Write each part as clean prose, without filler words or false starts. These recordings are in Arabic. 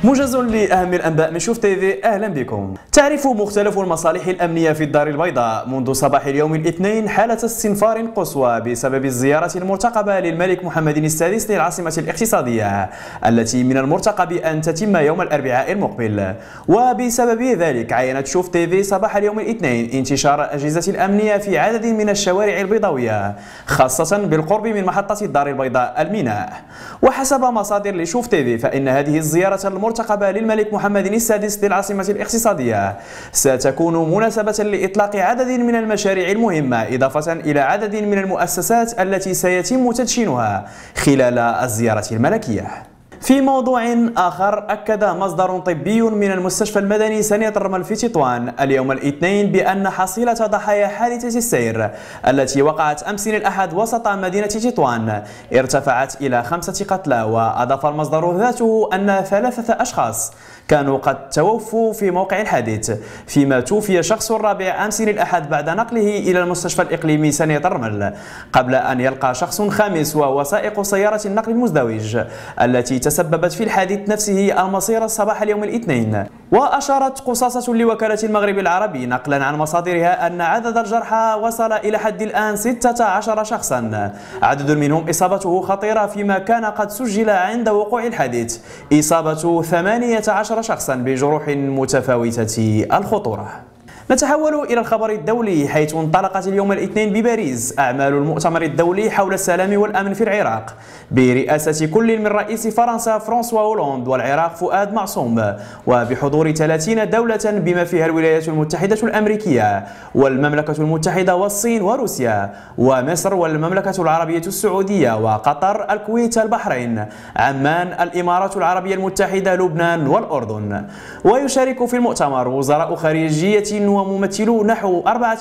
موجز لأهم الأنباء من شوف تيفي، أهلا بكم. تعرف مختلف المصالح الأمنية في الدار البيضاء منذ صباح اليوم الاثنين حالة استنفار قصوى بسبب الزيارة المرتقبة للملك محمد السادس للعاصمة الاقتصادية التي من المرتقب أن تتم يوم الأربعاء المقبل، وبسبب ذلك عينت شوف تيفي صباح اليوم الاثنين انتشار الأجهزة الأمنية في عدد من الشوارع البيضاوية خاصة بالقرب من محطة الدار البيضاء الميناء. وحسب مصادر لشوف تيفي فإن هذه الزيارة المرتقبة للملك محمد السادس للعاصمة الاقتصادية ستكون مناسبة لإطلاق عدد من المشاريع المهمة إضافة إلى عدد من المؤسسات التي سيتم تدشينها خلال الزيارة الملكية. في موضوع آخر، أكد مصدر طبي من المستشفى المدني سنية الرمل في تطوان اليوم الاثنين بأن حصيلة ضحايا حادثة السير التي وقعت أمس الأحد وسط مدينة تطوان ارتفعت إلى 5 قتلى. وأضاف المصدر ذاته أن 3 أشخاص كانوا قد توفوا في موقع الحادث، فيما توفي شخص رابع أمس الأحد بعد نقله إلى المستشفى الإقليمي سنية الرمل، قبل أن يلقى شخص خامس وهو سائق سيارة النقل المزدوج التي تسببت في الحادث نفسه المصير صباح اليوم الاثنين. وأشارت قصاصة لوكالة المغرب العربي نقلا عن مصادرها أن عدد الجرحى وصل إلى حد الآن 16 شخصا، عدد منهم إصابته خطيرة، فيما كان قد سجل عند وقوع الحادث إصابة 18 شخصا بجروح متفاوتة الخطورة. نتحول إلى الخبر الدولي، حيث انطلقت اليوم الاثنين بباريس أعمال المؤتمر الدولي حول السلام والأمن في العراق برئاسة كل من رئيس فرنسا فرانسوا هولاند والعراق فؤاد معصوم، وبحضور 30 دولة بما فيها الولايات المتحدة الأمريكية والمملكة المتحدة والصين وروسيا ومصر والمملكة العربية السعودية وقطر الكويت البحرين عمان الإمارات العربية المتحدة لبنان والأردن. ويشارك في المؤتمر وزراء خارجية وممثلو نحو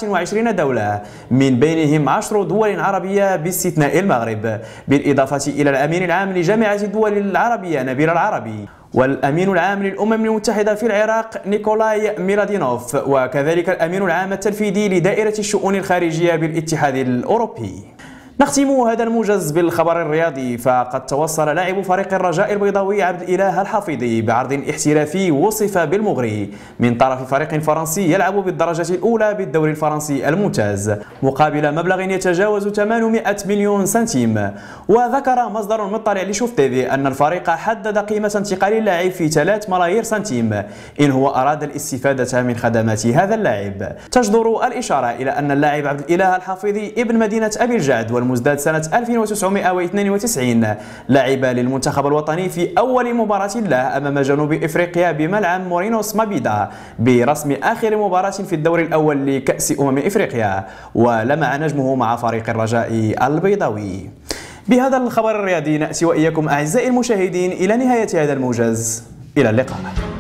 24 دولة من بينهم 10 دول عربية باستثناء المغرب، بالإضافة إلى الأمين العام لجامعة الدول العربية نبيل العربي والأمين العام للأمم المتحدة في العراق نيكولاي ميلادينوف، وكذلك الأمين العام التنفيذي لدائرة الشؤون الخارجية بالاتحاد الأوروبي. نختم هذا الموجز بالخبر الرياضي، فقد توصل لاعب فريق الرجاء البيضاوي عبد الإله الحفيظي بعرض احترافي وصف بالمغري من طرف فريق فرنسي يلعب بالدرجة الأولى بالدوري الفرنسي الممتاز مقابل مبلغ يتجاوز 800 مليون سنتيم. وذكر مصدر مطلع لشوف تيفي أن الفريق حدد قيمة انتقال اللاعب في 3 ملايير سنتيم إن هو أراد الاستفادة من خدمات هذا اللاعب. تجدر الإشارة إلى أن اللاعب عبد الإله الحفيظي ابن مدينة أبي الجعد والمزداد سنة 1992 لعب للمنتخب الوطني في أول مباراة له أمام جنوب إفريقيا بملعب مورينوس مابيدا برسم آخر مباراة في الدور الأول لكأس إفريقيا، ولمع نجمه مع فريق الرجاء البيضاوي. بهذا الخبر الرياضي نأتي وإياكم أعزائي المشاهدين إلى نهاية هذا الموجز، إلى اللقاء.